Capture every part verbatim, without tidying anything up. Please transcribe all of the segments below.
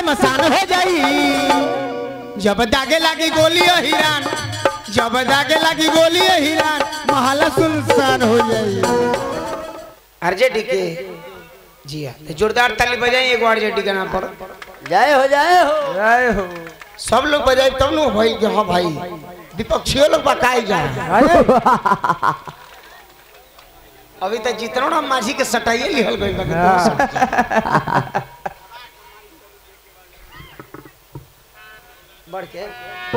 शमशान हो जाई। जब दागे लगी गोली हिरान, जब दागे लगी गोली हिरान, महल सुनसान हो जाई। आरजेडी के जी हाँ, जोरदार ताली बजाइए एक आरजेडी के नाम पर। जय हो जय हो जय हो। सब लोग बजाए तब न भाई के हाँ भाई विपक्षियों लोग बकाई जाए। अभी तक जितना ना माझी के सटाइए लिहल गई बढ़ के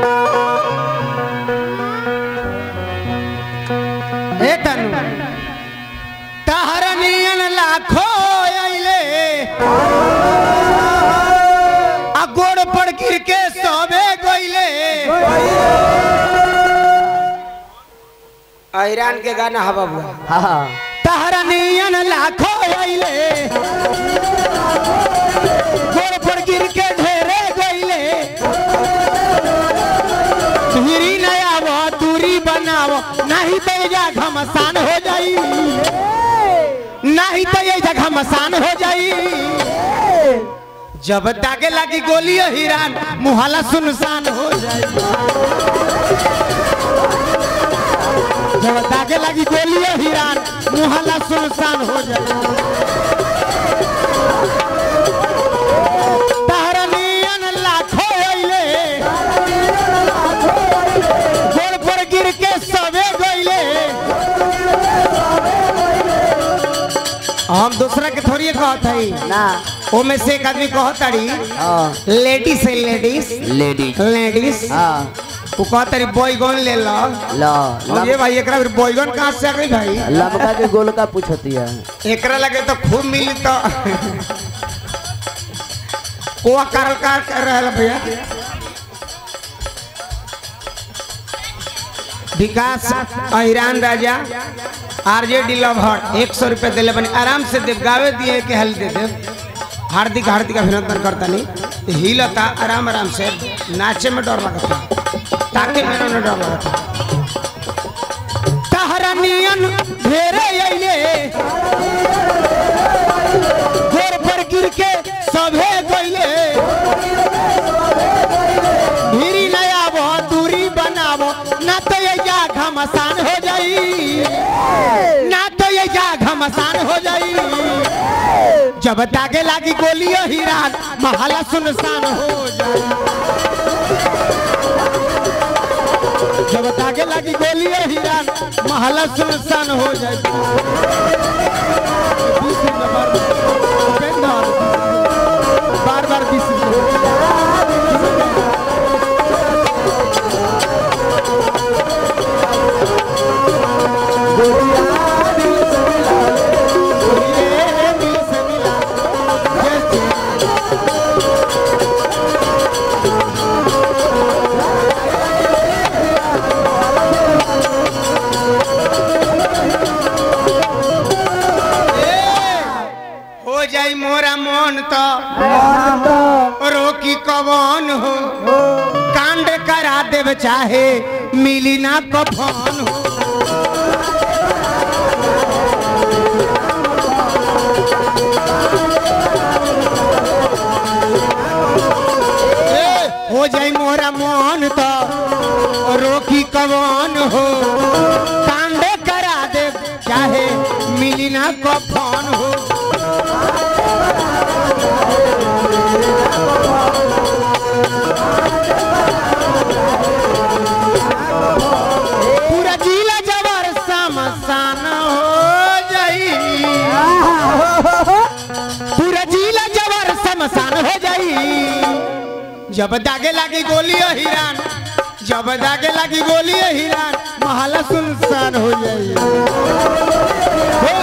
हे तनु तहरनियन लाखों आइले आ गोड़ पर गिर के सोबे गइले। ईरान के गाना हवा बुआ। हाँ तहरनियन लाखों आइले गोड़ पर गिर के ढेरे गइले। धीरी नया वो दूरी बनाओ नहीं तो ये जगह घमसान हो जाई, नहीं तो ये जगह घमसान हो जाई। जब दागे लगी गोली हिरान, मुहल्ला सुनसान हो जाई। जब दागे लगी गोली हिरान, मुहल्ला सुनसान हो जाई। तहरनियन लाखों आइले गोड़ पर गिर के सबे गइले। हम दूसरा के थोड़ी कहत हई ना, ओ में से एक आदमी कहत ताड़ी लेडीज है लेडीज लेडीज लेडीज हाँ वो कहत ताड़ी बॉयगन ले लो लो ये भाई एकरा बॉयगन कहां से आ गई भाई? लमका के गोल का पूछती है। एकरा लगे तो खूब मिली तो कोआ करल का कर रहल भैया। विकास अहिरान राजा आरजेडी लवर एक सौ रुपये दिले बने आराम से देव गावे दिए के हल दे देव। हार्दिक हार्दिक अभिनंदन करता नहीं हिलता आराम आराम से नाचे में डर लगता ताकि मेरे में डर लगता। तहरनियन ढेरे आइले गोड़ पर गिर के सभे गइले। धीरी नया वो दूरी बनावो ना तो ये जा घमसान हो जाई, ना तो ये जा घमसान हो जाई। जब दागे लगी गोली हिरान, महल सुनसान हो जाई। जब दागे लगी गोली हिरान, महल सुनसान हो जाई। बार बार बीस मोरा मन तो रोकी कवन हो, कांड करा देव चाहे मिली ना कफन हो। हो जाई मोरा मन तो रोकी कवन हो, कांड करा देव चाहे मिली ना कफन हो। पूरा जिला जबर शमशान हो जाई, पूरा जिला जबर शमशान हो जाई। जब दागे लगी गोली हिरान, जब दागे लगी गोली हिरान, महल सुनसान हो जाई।